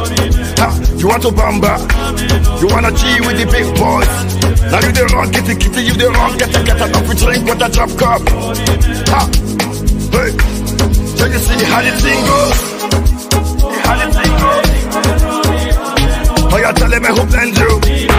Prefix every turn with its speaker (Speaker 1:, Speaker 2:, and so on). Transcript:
Speaker 1: Ha, you want to bamba? You wanna G with the big boys? Now you the wrong kitty kitty, you the wrong get enough to drink with a drop cup. Ha, hey, so you see how the thing goes? How the thing goes? Oh, you tell me who blend you?